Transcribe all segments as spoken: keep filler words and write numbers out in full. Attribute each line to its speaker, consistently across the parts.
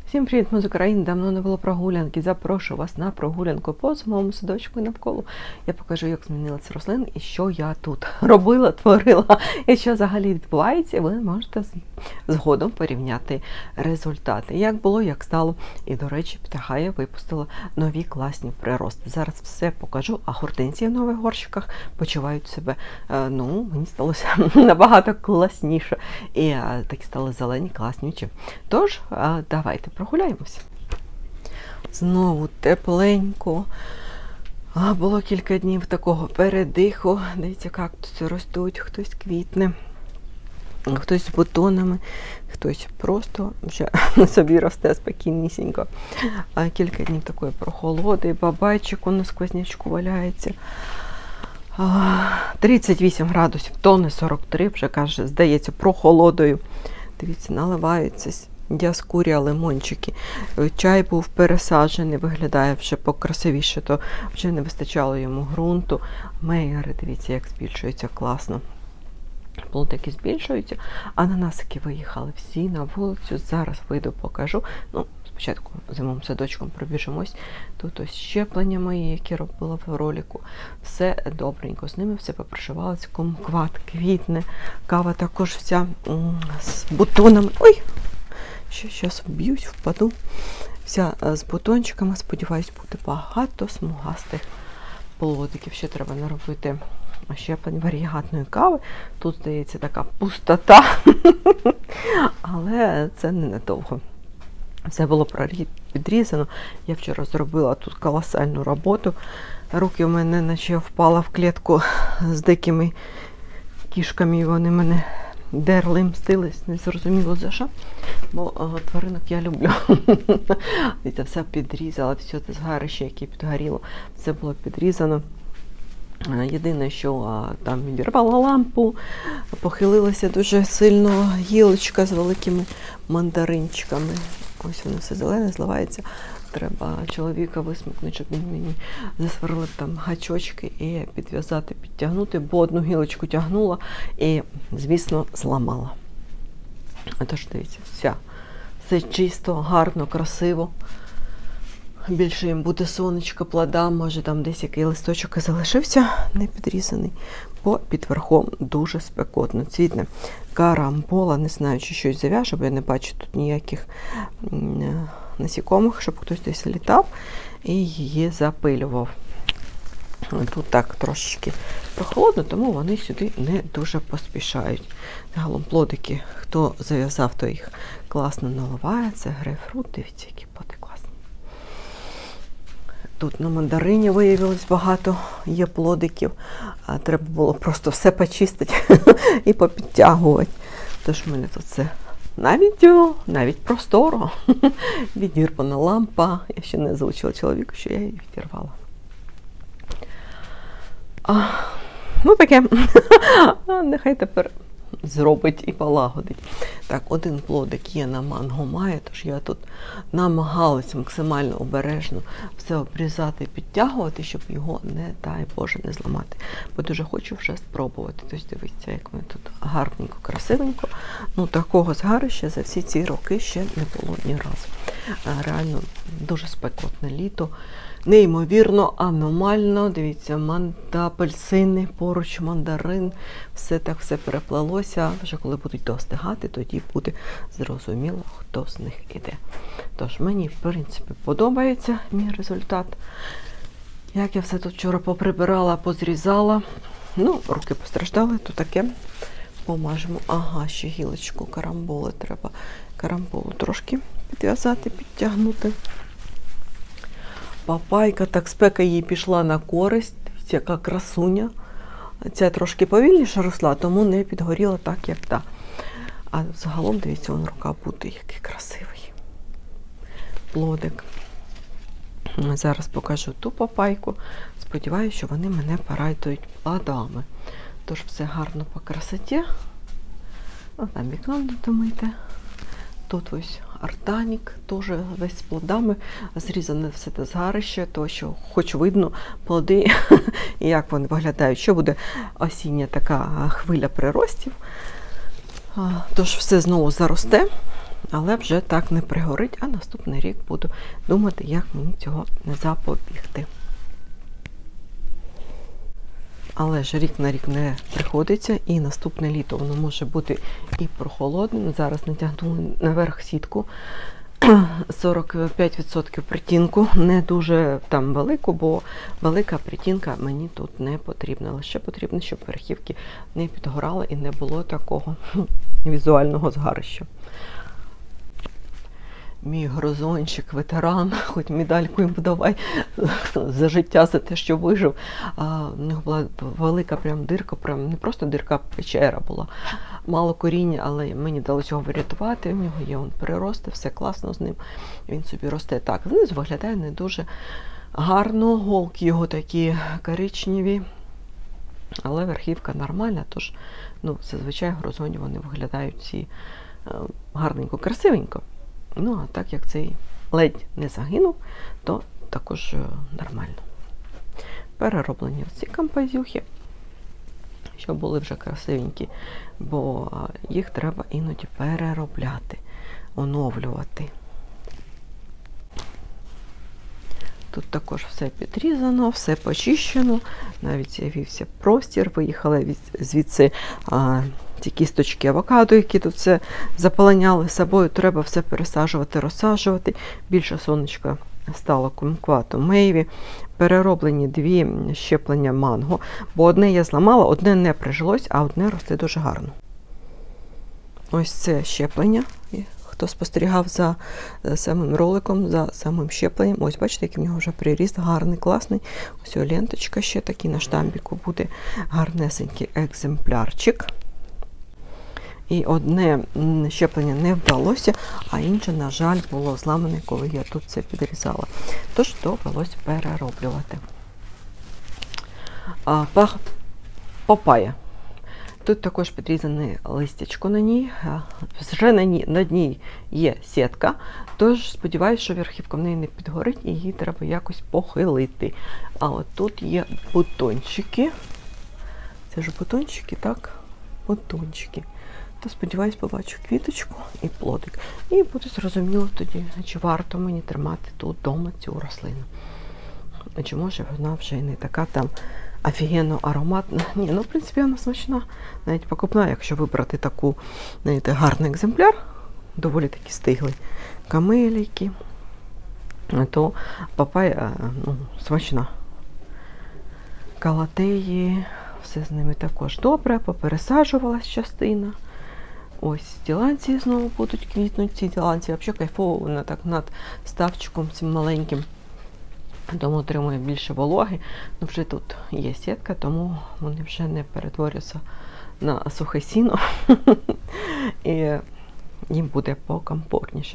Speaker 1: Всім привіт, ми з України, давно не було прогулянки. Запрошую вас на прогулянку по самому садочку і навколо. Я покажу, як змінилися рослини і що я тут робила, творила, і що взагалі відбувається. Ви можете згодом порівняти результати. Як було, як стало. І, до речі, птахая випустила нові класні прирости. Зараз все покажу, а гортензії в нових горщиках почувають себе, ну, мені сталося набагато класніше. І такі стали зелені, класнючі. Тож, давайте прогуляємося. Знову тепленько. А, було кілька днів такого передиху. Дивіться, кактуси ростуть, хтось квітне, хтось з бутонами, хтось просто вже собі росте спокійнісінько. А кілька днів такої прохолоди, бабайчик у нас в сквознячку валяється. тридцять вісім градусів, то не сорок три, вже каже, здається, прохолодою. Дивіться, наливаються діаскурія, лимончики. Чай був пересаджений, виглядає вже покрасивіше, то вже не вистачало йому ґрунту. Мейери, дивіться, як збільшуються, класно. Плодики збільшуються, ананасики виїхали всі на вулицю. Зараз вийду, покажу. Ну, спочатку зимовим садочком пробіжимось. Тут ось щеплення мої, які робила в ролику. Все добренько з ними, все попришивалося. Кумкват квітне, кава також вся з бутонами. Ой! Ще зараз б'юсь, впаду. Вся з бутончиками, сподіваюсь, буде багато смугастих плодиків. Ще треба наробити щеплень варігатної кави. Тут, здається, така пустота, але це ненадовго. Все було підрізано. Я вчора зробила тут колосальну роботу. Руки у мене наче впала в клітку з дикими кішками, і вони мене дерли, мстились, не зрозуміло за що, бо о, тваринок я люблю. Це все підрізала, все це згарище, яке підгоріло, все було підрізано. Єдине, що а, там відірвала лампу, похилилася дуже сильно гілочка з великими мандаринчиками. Ось воно все зелене, зливається. Треба чоловіка висмикнути, щоб він мені засверлив там гачочки і підв'язати, підтягнути, бо одну гілочку тягнула і, звісно, зламала. Тож, дивіться, вся, все чисто, гарно, красиво. Більше їм буде сонечко, плода, може там десь який листочок і залишився не підрізаний, бо під верхом дуже спекотно. Цвітне карамбола, не знаю, чи щось зав'яже, бо я не бачу тут ніяких насікомих, щоб хтось десь літав і її запилював. Тут так трошечки прохолодно, тому вони сюди не дуже поспішають. Загалом плодики, хто зав'язав, то їх класно наливає. Це грейпфрут, дивіться, які плоди класні. Тут на мандарині виявилось багато є плодиків, а треба було просто все почистити і попідтягувати. Тож в мене тут все навіть, навіть просторо. Відірвана лампа. Я ще не залучила чоловіку, що я її відірвала. А, ну таке. Нехай тепер зробить і полагодить. Так, один плодик є на манго має, тож я тут намагалась максимально обережно все обрізати і підтягувати, щоб його, не дай Боже, не зламати. Бо дуже хочу вже спробувати. Тобто дивіться, як ми тут гарненько, красивенько. Ну, такого згарища за всі ці роки ще не було ні разу. Реально дуже спекотне літо. Неймовірно, аномально. Дивіться, манта, апельсини, поруч мандарин. Все так все переплелося. Вже коли будуть достигати, тоді буде зрозуміло, хто з них іде. Тож мені, в принципі, подобається мій результат. Як я все тут вчора поприбирала, позрізала. Ну, руки постраждали, то таке. Помажемо. Ага, ще гілочку карамболи треба. Карамболу трошки підв'язати, підтягнути. Папайка, так спека їй пішла на користь. Дивіться, яка красуня. Ця трошки повільніше росла, тому не підгоріла так, як та. А загалом, дивіться, он рука буде, який красивий плодик. Зараз покажу ту папайку. Сподіваюся, що вони мене порадують плодами. Тож все гарно по красоті. О, там вікно домийте. Тут ось артанік, теж весь з плодами, зрізане все те згарище, то що хоч видно плоди і як вони виглядають. Що буде осіння така хвиля приростів. Тож все знову заросте. Але вже так не пригорить, а наступний рік буду думати, як мені цього запобігти. Але ж рік на рік не приходиться, і наступне літо воно може бути і прохолодним. Зараз натягнули наверх сітку сорок п'ять відсотків притінку, не дуже там велику, бо велика притінка мені тут не потрібна. Лише потрібно, щоб верхівки не підгорали і не було такого візуального згарища. Мій грозончик, ветеран, хоч медальку йому давай за життя, за те, що вижив. А, в нього була велика прям дирка, прям не просто дирка, а печера була. Мало коріння, але мені вдалося його врятувати. У нього є он прирости, все класно з ним. Він собі росте так. Знизу виглядає не дуже гарно, голки його такі коричневі, але верхівка нормальна, тож ну, зазвичай грозоні вони виглядають всі е, гарненько, красивенько. Ну, а так як цей ледь не загинув, то також нормально. Перероблені ці кампазюхи, щоб були вже красивенькі, бо їх треба іноді переробляти, оновлювати. Тут також все підрізано, все почищено, навіть з'явився простір, виїхали звідси а, ці кісточки авокадо, які тут все заполоняли собою, треба все пересаджувати, розсаджувати. Більше сонечка стало кумквату мейві. Перероблені дві щеплення манго, бо одне я зламала, одне не прижилось, а одне росте дуже гарно. Ось це щеплення. Хто спостерігав за самим роликом, за самим щепленням. Ось, бачите, який в нього вже приріст, гарний, класний. Ось о, ленточка ще такий на штамбіку буде гарнесенький екземплярчик. І одне щеплення не вдалося, а інше, на жаль, було зламане, коли я тут це підрізала. Тож довелося перероблювати. А, папая. Тут також підрізане листячко на ній, вже на ній, на дні є сітка, тож сподіваюся, що верхівка в неї не підгорить і її треба якось похилити. А от тут є бутончики. Це ж бутончики, так? Бутончики. То сподіваюсь, побачу квіточку і плодик. І буде зрозуміло тоді, чи варто мені тримати тут вдома цю рослину. А чи може вона вже не така там офігенно ароматна. Ні, ну, в принципі, вона смачна. Навіть покупна, якщо вибрати таку, знаєте, гарний екземпляр, доволі таки стиглий, камелійки, то папая, ну, смачна. Калатеї, все з ними також добре, попересаджувалась частина. Ось діланці знову будуть квітнути. Ці діланці взагалі кайфово, вона так над ставчиком цим маленьким. Тому отримує більше вологи. Ну, вже тут є сітка, тому вони вже не перетворюються на сухе сіно. І їм буде покомфортніше.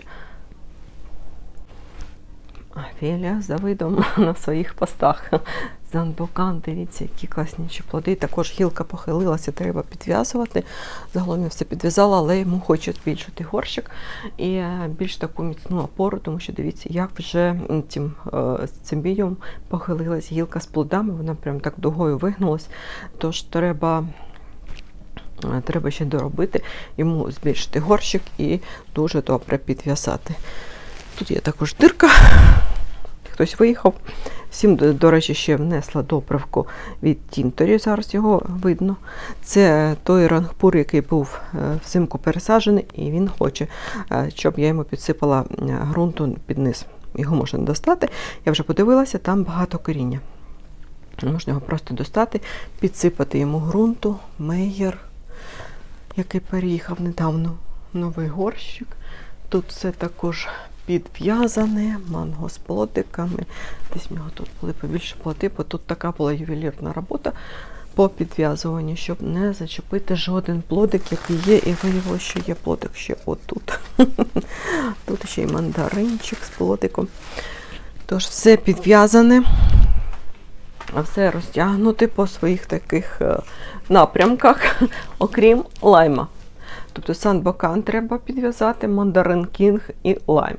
Speaker 1: Фелія за видом на своїх постах. Занбокан, дивіться, які класніші плоди. Також гілка похилилася, треба підв'язувати. Загалом я все підв'язала, але йому хочу збільшити горщик і більш таку міцну опору, тому що дивіться, як вже цим цимбідіум похилилась гілка з плодами, вона прям так дугою вигнулась. Тож треба, треба ще доробити, йому збільшити горщик і дуже добре підв'язати. Тут є також дирка. Хтось виїхав. Всім, до речі, ще внесла доправку від Тінторі, зараз його видно. Це той рангпур, який був взимку пересаджений, і він хоче, щоб я йому підсипала ґрунту під низ. Його можна достати. Я вже подивилася, там багато коріння. Можна його просто достати, підсипати йому ґрунту. Мейєр, який переїхав недавно, новий горщик. Тут все також підв'язане, манго з плодиками. Десь в нього тут були побільше плоди, бо тут така була ювелірна робота по підв'язуванню, щоб не зачепити жоден плодик, який є, і виявилося, що є плодик ще отут. Тут ще й мандаринчик з плодиком. Тож все підв'язане, а все розтягнути по своїх таких напрямках, окрім лайма. Тобто Санбокан треба підв'язати, Мандарин Кінг і лайм.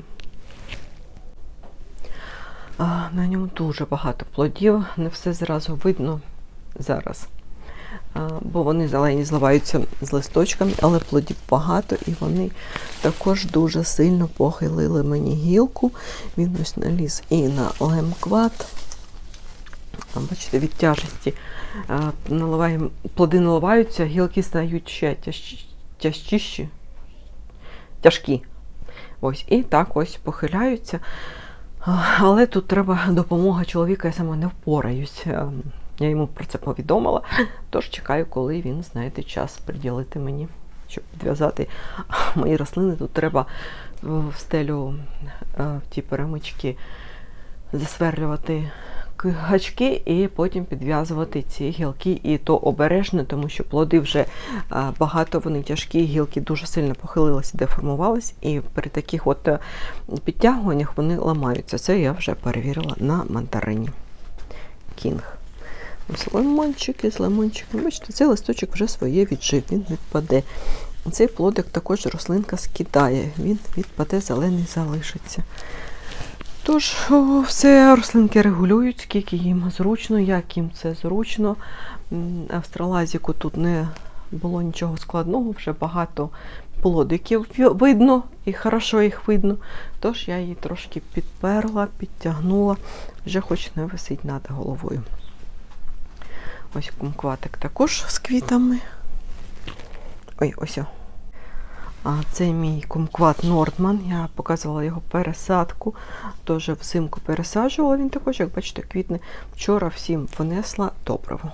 Speaker 1: А, на ньому дуже багато плодів, не все зразу видно зараз. бо вони зелені зливаються з листочками, але плодів багато, і вони також дуже сильно похилили мені гілку. Він ось наліз і на лемкват. Бачите, від тяжесті наливаємо, плоди наливаються, гілки стають ще тяжчі, тяжчіші, тяжкі. Ось, і так ось похиляються. Але тут треба допомога чоловіка, я сама не впораюсь. Я йому про це повідомила, тож чекаю, коли він знайде час приділити мені, щоб підв'язати мої рослини. Тут треба в стелю, в ті перемички засверлювати гачки і потім підв'язувати ці гілки. І то обережно, тому що плоди вже багато, вони тяжкі, гілки дуже сильно похилилися, деформувалися, і при таких от підтягуваннях вони ламаються. Це я вже перевірила на мандарині Кінг. Ось лимончики з лимончиками. Бачите, цей листочок вже своє віджив, він відпаде. Цей плодик також рослинка скидає, він відпаде, зелений залишиться. Тож, о, все рослинки регулюють, скільки їм зручно, як їм це зручно. Австралазіку тут не було нічого складного, вже багато плодиків видно, і хорошо їх видно. Тож я її трошки підперла, підтягнула, вже хоч не висить над головою. Ось кумкватик також з квітами. Ой, ось. А це мій кумкват Нордман. Я показувала його пересадку. Теж взимку пересаджувала. Він також, як бачите, квітне. Вчора всім винесла добриво.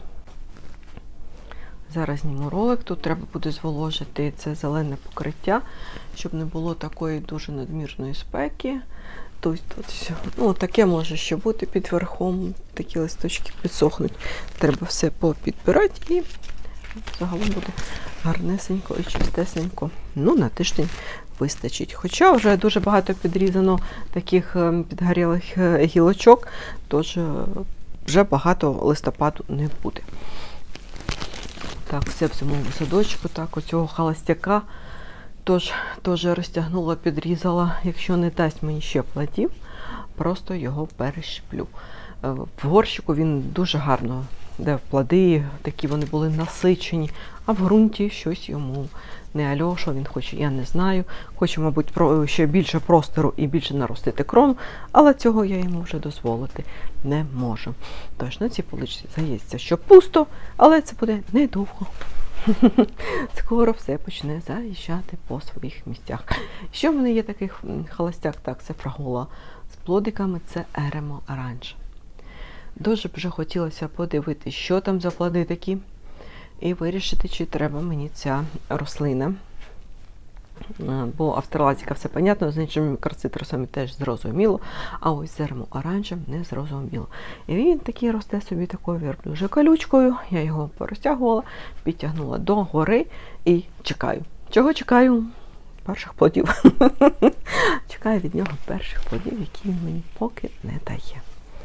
Speaker 1: Зараз зніму ролик. Тут треба буде зволожити це зелене покриття, щоб не було такої дуже надмірної спеки. Тут, тут все. Ну, таке може ще бути під верхом, такі листочки підсохнуть. Треба все попідбирати і загалом буде гарнесенько і чистесенько. Ну, на тиждень вистачить. Хоча вже дуже багато підрізано таких підгорілих гілочок, тож вже багато листопаду не буде. Так, все в зимовому садочку, так, оцього холостяка. Тож, теж розтягнула, підрізала. Якщо не дасть мені ще плодів, просто його перещеплю. В горщику він дуже гарно, де плоди, такі вони були насичені, а в ґрунті щось йому не альошо, він хоче, я не знаю, хоче, мабуть, ще більше простору і більше наростити крону, але цього я йому вже дозволити не можу. Тож на цій поличці здається, що пусто, але це буде недовго. Скоро все почне заїжджати по своїх місцях. Ще в мене є такий холостяк, так, це фрагула з плодиками, це Еремо Оранж. Дуже б вже хотілося подивитися, що там за плоди такі, і вирішити, чи треба мені ця рослина. Бо австралазіка все понятно, з іншими карцитрусами теж зрозуміло, а ось з Еремо Оранжем не зрозуміло. І він такий росте собі такою верблюжою колючкою, я його порозтягувала, підтягнула до гори і чекаю. Чого чекаю? Перших плодів. Чекаю від нього перших плодів, які він мені поки не дає.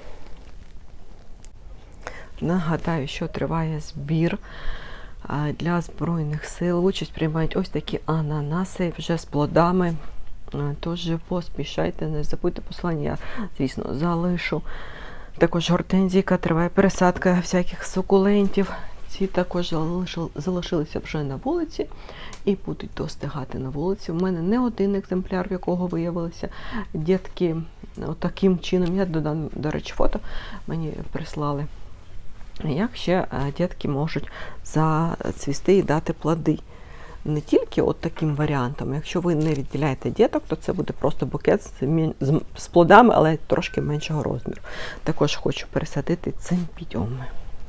Speaker 1: Нагадаю, що триває збір для Збройних сил. Участь приймають ось такі ананаси вже з плодами. Тож поспішайте, не забудьте посилання, я, звісно, залишу. Також гортензійка, триває пересадка всяких сукулентів. Ці також залишилися вже на вулиці і будуть достигати на вулиці. У мене не один екземпляр, в якого виявилися дітки таким чином. Я додам, до речі, фото мені прислали. Як ще дітки можуть зацвісти і дати плоди. Не тільки от таким варіантом. Якщо ви не відділяєте діток, то це буде просто букет з, з плодами, але трошки меншого розміру. Також хочу пересадити цимпідіуми.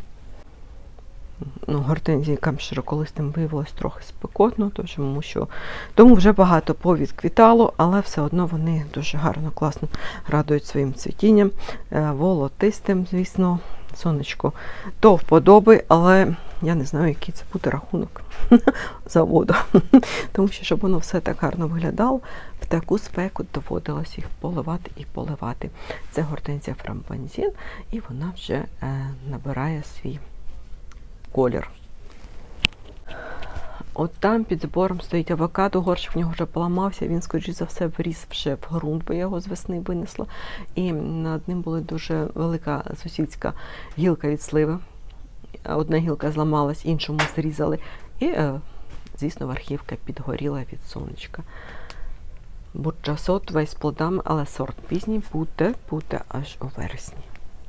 Speaker 1: Ну, гортензійкам широколистим виявилось трохи спекотно, тому що тому вже багато повідквітало, але все одно вони дуже гарно, класно радують своїм цвітінням, волотистим, звісно, сонечко то вподоби, але я не знаю, який це буде рахунок за воду. Тому що, щоб воно все так гарно виглядало, в таку спеку доводилось їх поливати і поливати. Це гортензія фрамбанзін, і вона вже е, набирає свій колір. От там під збором стоїть авокадо, горщик в нього вже поламався, він, скоріш за все, вріс вже в ґрунт, бо я його з весни винесла. І над ним була дуже велика сусідська гілка від сливи. одна гілка зламалась, іншу ми зрізали. І, звісно, верхівка підгоріла від сонечка. Бурчасот весь з плодами, але сорт пізній буде, буде аж у вересні.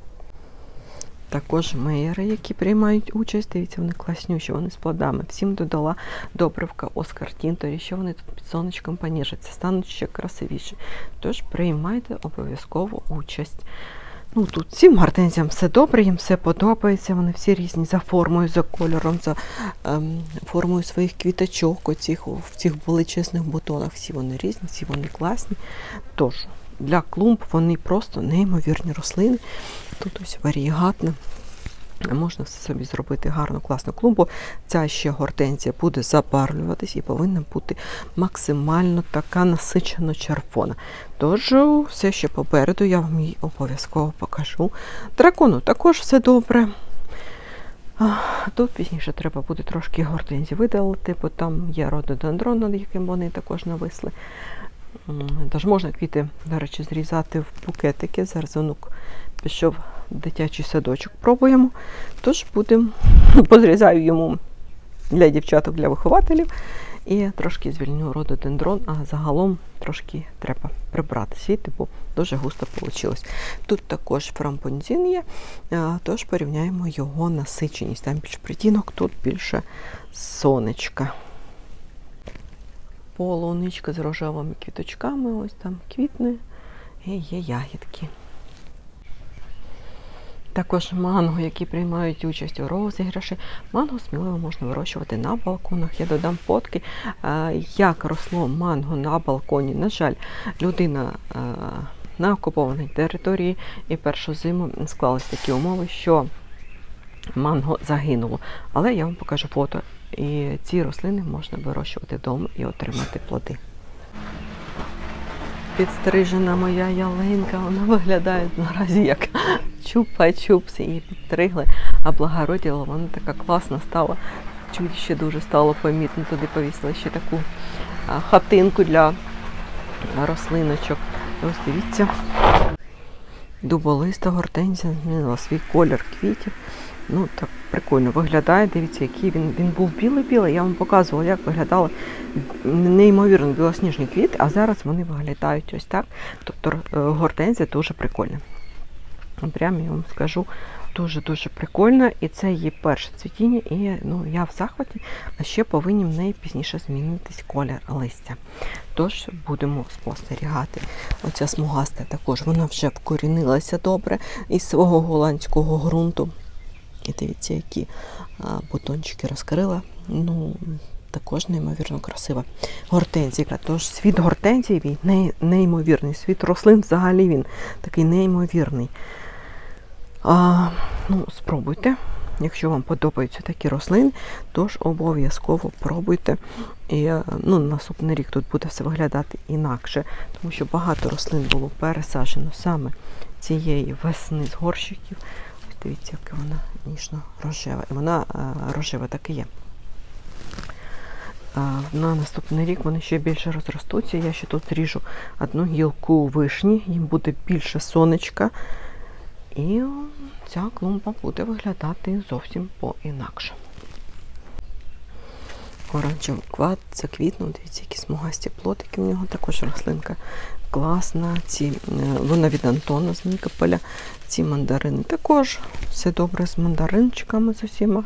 Speaker 1: Також меєри, які приймають участь, дивіться, вони класнющі, вони з плодами. Всім додала добривка Оскар Тінторі, що вони тут під сонечком поніжаться, стануть ще красивіші. Тож приймайте обов'язково участь. Ну, тут всім гортензіям все добре, їм все подобається, вони всі різні за формою, за кольором, за ем, формою своїх квіточок, оцих, в цих величезних бутонах. Всі вони різні, всі вони класні. Тож, для клумб вони просто неймовірні рослини. Тут ось варієгатна. Можна все собі зробити гарну, класну клумбу. Ця ще гортензія буде забарвлюватись і повинна бути максимально така насичено червона. Тож, все ще попереду, я вам її обов'язково покажу. Дракону також все добре. Тут пізніше треба буде трошки гортензії видалити, бо там є рододендрон, над яким вони також нависли. Тож можна квіти, до речі, зрізати в букетики. Зараз онук пішов дитячий садочок, пробуємо. Тож будемо, позрізаю йому для дівчаток, для вихователів. І трошки звільню рододендрон, а загалом трошки треба прибрати світи, бо дуже густо вийшло. Тут також фрамбонзін є, тож порівняємо його насиченість. Там більш притінок, тут більше сонечка. Полуничка з рожевими квіточками, ось там квітне і є ягідки. Також манго, які приймають участь у розіграші. Манго сміливо можна вирощувати на балконах. Я додам фотки, як росло манго на балконі. На жаль, людина на окупованій території і першу зиму склались такі умови, що манго загинуло. Але я вам покажу фото. І ці рослини можна вирощувати вдома і отримати плоди. Підстрижена моя ялинка, вона виглядає наразі як чупа-чупс, її підстригли, облагородила, вона така класна стала, чуть ще дуже стало помітно, туди повісили ще таку хатинку для рослиночок. Ось дивіться, дуболиста гортензія змінила свій колір квітів. Ну, так прикольно виглядає, дивіться, який він, він був білий-білий, я вам показувала, як виглядали неймовірно білосніжні квіти, а зараз вони виглядають ось так, тобто гортензія дуже прикольна. Прямо я вам скажу, дуже-дуже прикольно, і це її перше цвітіння, і ну, я в захваті, а ще повинні в неї пізніше змінитись колір листя. Тож будемо спостерігати. Оця смугаста також, вона вже вкорінилася добре із свого голландського ґрунту. І дивіться, які а, бутончики розкрила. Ну, також неймовірно красива гортензія. Тож світ гортензії він не, неймовірний. Світ рослин взагалі він такий неймовірний. А, ну, спробуйте. Якщо вам подобаються такі рослини, тож обов'язково пробуйте. І ну, наступний рік тут буде все виглядати інакше, тому що багато рослин було пересаджено саме цієї весни з горщиків. Дивіться, яка вона ніжно-рожева. І вона а, рожева так і є. А, на наступний рік вони ще більше розростуться. Я ще тут ріжу одну гілку вишні, їм буде більше сонечка. І ця клумба буде виглядати зовсім по-інакше. Оранжевий квад заквітнув. Дивіться, які смугасті плотики у нього. Також рослинка класна. Ці, вона від Антона з Нікополя. Ці мандарини також. Все добре з мандаринчиками з усіма.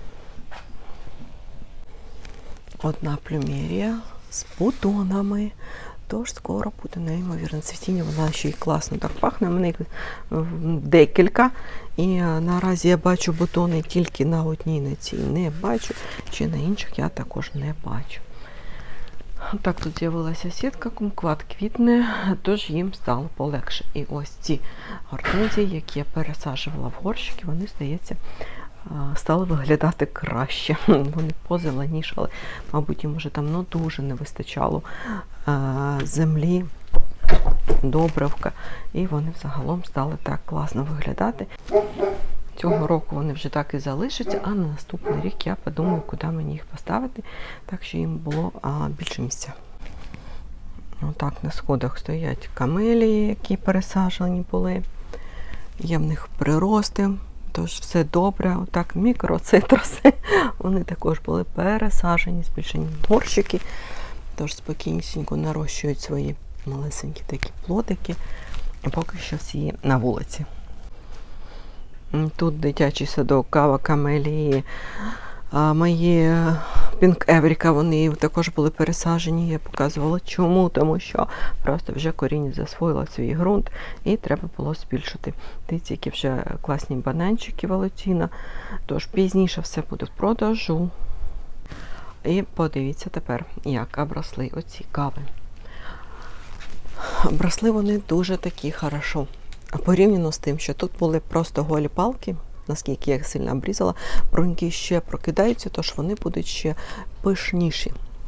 Speaker 1: Одна плюмерія з бутонами. Тож скоро буде неймовірне цвітіння. Вона ще й класно так пахне. У мене їх декілька. І наразі я бачу бутони тільки на одній, на цій не бачу. Чи на інших я також не бачу. Так, тут з'явилася сітка, кумкват квітне, тож їм стало полегше. І ось ці гортензії, які я пересаджувала в горщики, вони, здається, стали виглядати краще. Вони позеленішали. Мабуть, їм уже там ну, дуже не вистачало землі, добривка. І вони взагалом стали так класно виглядати. Цього року вони вже так і залишаться, а на наступний рік я подумаю, куди мені їх поставити, так що їм було а, більше місця. Отак на сходах стоять камелії, які пересаджені були. Є в них прирости, Тож все добре, отак мікроцитруси, вони також були пересаджені, збільшені горщики, тож спокійнісінько нарощують свої малесенькі такі плодики, і поки що всі на вулиці. Тут дитячий садок, кава, камелії, а мої Пінк Евріка, вони також були пересаджені. Я показувала чому, тому що просто вже коріння засвоїло свій ґрунт і треба було збільшити. Дивіться, які вже класні бананчики Валентіна. Тож пізніше все буде в продажу. І подивіться тепер, як обросли оці кави. Обросли вони дуже такі хорошо. Порівняно з тим, що тут були просто голі палки, наскільки я їх сильно обрізала, бруньки ще прокидаються, тож вони будуть ще пишніші.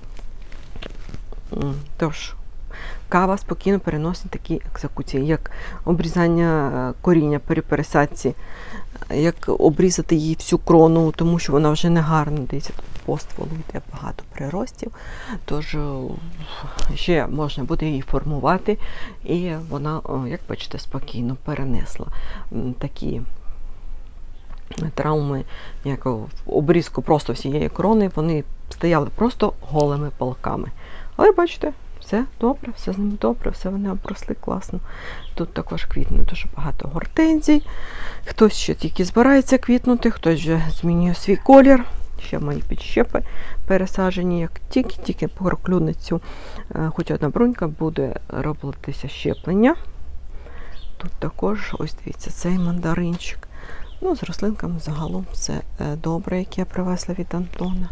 Speaker 1: Тож, кава спокійно переносить такі екзекуції, як обрізання коріння при пересадці, як обрізати її всю крону, тому що вона вже не гарна, дивіться, тут по стволу йде багато приростів, тож ще можна буде її формувати, і вона, як бачите, спокійно перенесла такі травми, як обрізку просто всієї крони, вони стояли просто голими палками. Але бачите, все добре, все з ними добре, все вони обросли класно. Тут також квітне дуже багато гортензій. Хтось ще тільки збирається квітнути, хтось вже змінює свій колір. Ще мої підщепи пересаджені, як тільки-тільки проклюне цю, хоч одна брунька, буде робитися щеплення. Тут також, ось дивіться, цей мандаринчик. Ну, з рослинками загалом все добре, яке я привезла від Антона.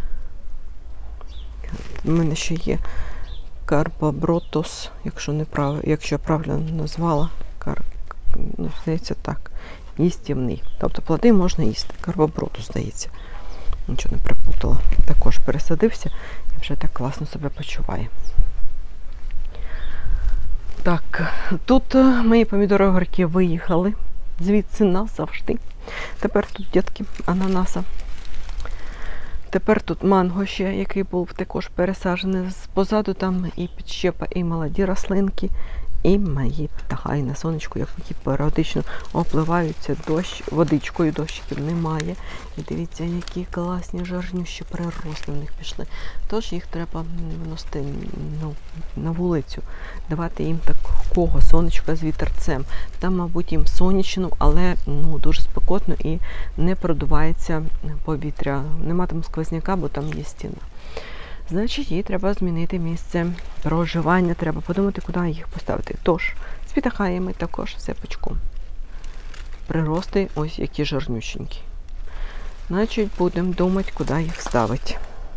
Speaker 1: У мене ще є карбобротус, якщо не прав... якщо я правильно назвала, Кар... ну, здається так, їстівний. Тобто плоди можна їсти. Карбобротус, здається. Нічого не переплутала. Також пересадився і вже так класно себе почуває. Так, тут мої помідори огірки виїхали звідси назавжди. Тепер тут дітки ананаса. Тепер тут манго ще, який був також пересаджений. Позаду там і підщепа, і молоді рослинки, і мої птахи на сонечку, які періодично опливаються дощ, водичкою, дощиків немає. І дивіться, які класні жирнющі прирости в них пішли. Тож їх треба виносити ну, на вулицю, давати їм такого сонечка з вітерцем. Там, мабуть, їм сонячно, але ну, дуже спекотно і не продувається повітря. Нема там сквозняка, бо там є стіна. Значить, їй треба змінити місце проживання, треба подумати, куди їх поставити. Тож, з пітахаями також все пучком. Прирости ось які жирнюченькі. Значить, будемо думати, куди їх ставити.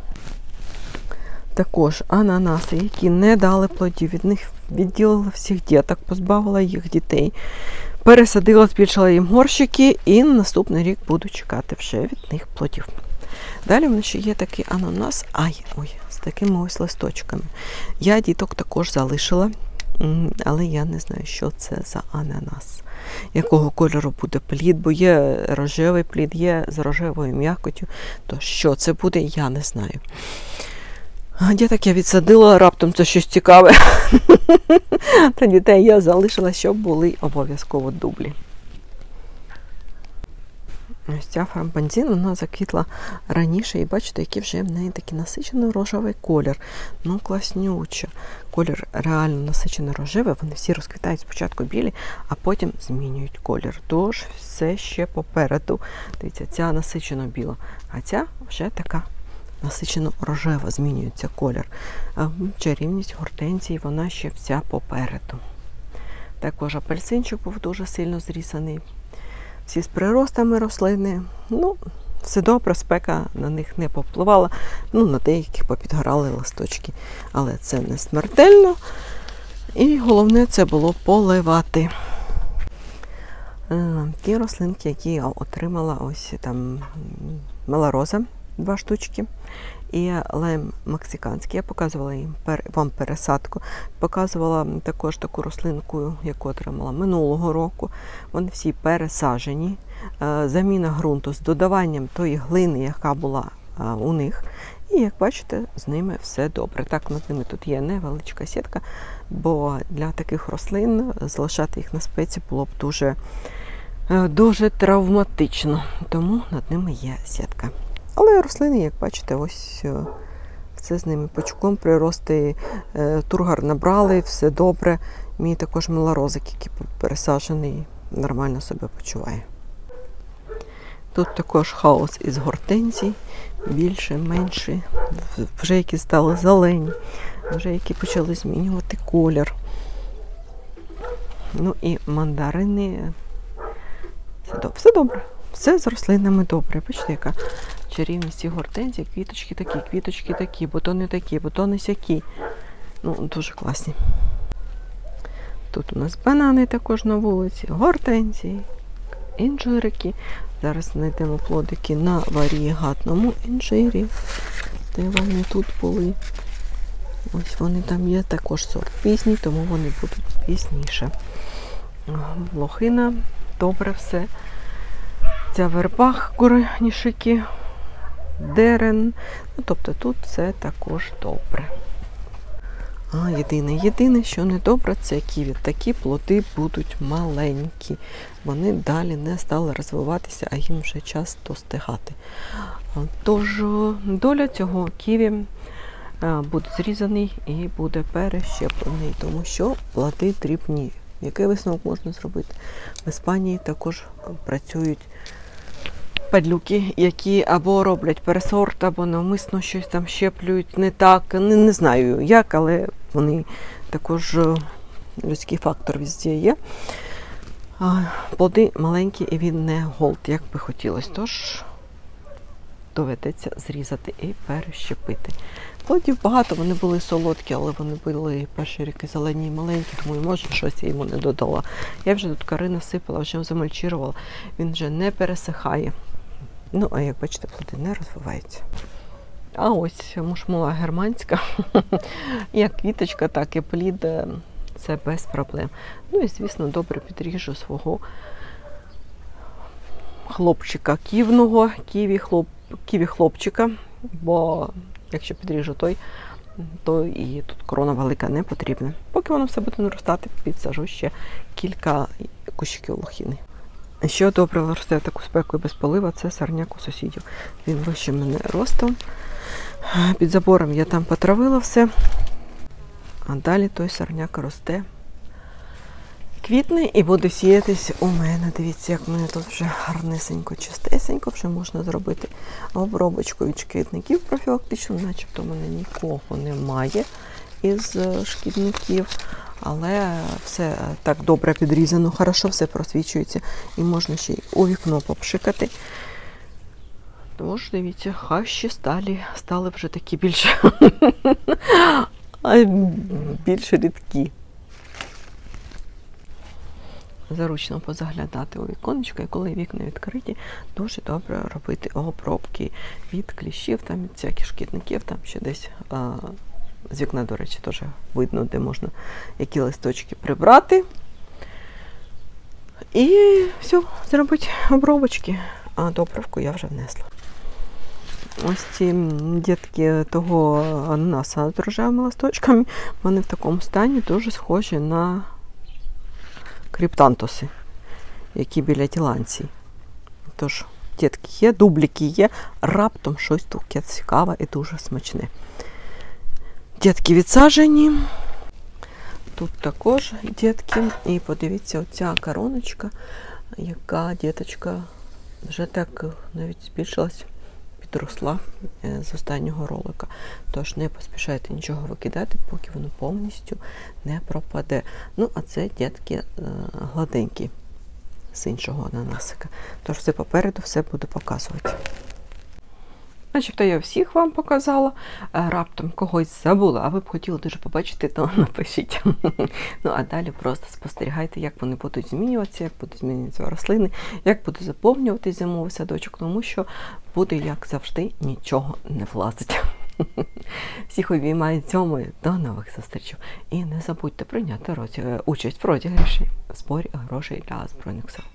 Speaker 1: Також ананаси, які не дали плодів, від них відділила всіх діток, позбавила їх дітей. Пересадила, збільшила їм горщики і наступний рік буду чекати вже від них плодів. Далі в мене ще є такий ананас, ай, ой, з такими ось листочками. Я діток також залишила, але я не знаю, що це за ананас. Якого кольору буде плід, бо є рожевий плід, є з рожевою м'якотю. То що це буде, я не знаю. Діток я відсадила, раптом це щось цікаве. Та дітей я залишила, щоб були обов'язково дублі. Ось ця фрамбанзін, вона заквітла раніше, і бачите, який вже в неї такий насичений рожевий колір. Ну, класнюче. Колір реально насичений рожевий, вони всі розквітають спочатку білі, а потім змінюють колір. Тож все ще попереду. Дивіться, ця насичено біла, а ця вже така насичено рожева, змінюється колір. А чарівність гортензії, вона ще вся попереду. Також апельсинчик був дуже сильно зрізаний. Всі з приростами рослини. Ну, все добре, спека на них не попливала. Ну, на деяких попідгорали листочки. Але це не смертельно. І головне це було поливати. Ті рослинки, які я отримала, ось там мелароза, два штучки. І лайм мексиканський. Я показувала їм вам пересадку. Показувала також таку рослинку, яку отримала минулого року. Вони всі пересаджені. Заміна ґрунту з додаванням тої глини, яка була у них. І, як бачите, з ними все добре. Так, над ними тут є невеличка сітка, бо для таких рослин залишати їх на спеці було б дуже дуже травматично, тому над ними є сітка. Але рослини, як бачите, ось все з ними пучком, прирости, тургар набрали, все добре. Мій також милорозик, який пересаджений, нормально себе почуває. Тут також хаос із гортензій, більше, менше, вже які стали зелені, вже які почали змінювати колір. Ну і мандарини. Все добре, все добре. Все з рослинами добре. Бачите, яка чарівність ці гортензії. Квіточки такі, квіточки такі, бутони такі, бутони сякі. Ну, дуже класні. Тут у нас банани також на вулиці, гортензії, інжирики. Зараз знайдемо плодики на варієгатному інжирі. Де вони тут були? Ось вони там є, також сорт пізній, тому вони будуть пізніше. Лохина, добре все. Ця вербах, коренішики, дерен. Ну, тобто тут все також добре. А, єдине, єдине, що не добре, це ківі. Такі плоди будуть маленькі. Вони далі не стали розвиватися, а їм вже час достигати. Тож доля цього ківі буде зрізаний і буде перещеплений, тому що плоди дрібні. Який висновок можна зробити? В Іспанії також працюють падлюки, які або роблять пересорт, або навмисно щось там щеплюють не так. Не, не знаю як, але вони також, людський фактор везде є. Плоди маленькі і він не голд, як би хотілося. Тож доведеться зрізати і перещепити. Плодів багато, вони були солодкі, але вони були перші ріки зелені і маленькі, тому може щось я йому не додала. Я вже тут кори насипала, вже замульчувала, він вже не пересихає. Ну, а як бачите, плоди не розвиваються. А ось мушмула германська, як квіточка, так і плід, це без проблем. Ну і, звісно, добре підріжу свого хлопчика ківного, ківі, хлоп, ківі хлопчика, бо якщо підріжу той, то і тут корона велика не потрібна. Поки воно все буде наростати, підсажу ще кілька кущиків лохини. Що добре росте в таку спеку і без полива, це сорняк у сусідів. Він вище мене ростом. Під забором я там потравила все, а далі той сорняк росте, квітне і буде сіятись у мене. Дивіться, як в мене тут вже гарнесенько, чистесенько, вже можна зробити обробочку від шкідників профілактично, начебто в мене нікого немає із шкідників, але все так добре підрізано, хорошо все просвічується і можна ще й у вікно попшикати. Тож, дивіться, хащі стали, стали вже такі більш, більш рідкі. Заручно позаглядати у віконечко, і коли вікна відкриті, дуже добре робити обробки від кліщів, там, від всяких шкідників, там ще десь а, з вікна, до речі, теж видно, де можна які листочки прибрати. І все, зробити обробочки, а доправку я вже внесла. Ось ці дітки того ананаса з рожевими листочками, вони в такому стані дуже схожі на криптантуси, які біля тіланції. Тож, дітки є, дубліки є, раптом щось таке цікаве і дуже смачне. Дітки відсаджені. Тут також дітки. І подивіться, оця короночка, яка діточка вже так навіть збільшилась, підросла з останнього ролика. Тож не поспішайте нічого викидати, поки воно повністю не пропаде. Ну, а це дітки гладенькі з іншого ананасика. Тож все попереду, все буду показувати. Начебто я всіх вам показала, раптом когось забула, а ви б хотіли дуже побачити, то напишіть. Ну, а далі просто спостерігайте, як вони будуть змінюватися, як будуть змінюватися рослини, як буде заповнюватись зимовий садочок, тому що буде, як завжди, нічого не влазить. Всіх обіймаю цьому, до нових зустрічей. І не забудьте прийняти участь в розіграші зборі грошей для Збройних сил.